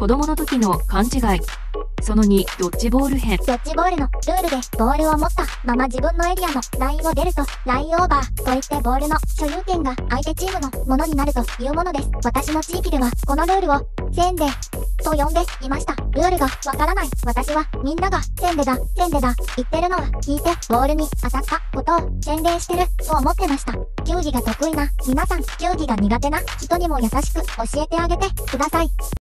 子供の時の勘違い。その2、ドッジボール編。 ドッジボールのルールでボールを持ったまま自分のエリアのラインを出るとラインオーバーといってボールの所有権が相手チームのものになるというものです。私の地域ではこのルールを線でと呼んでいました。ルールがわからない私はみんなが線でだ言ってるのは聞いてボールに当たったことを宣伝してると思ってました。球技が得意な皆さん、球技が苦手な人にも優しく教えてあげてください。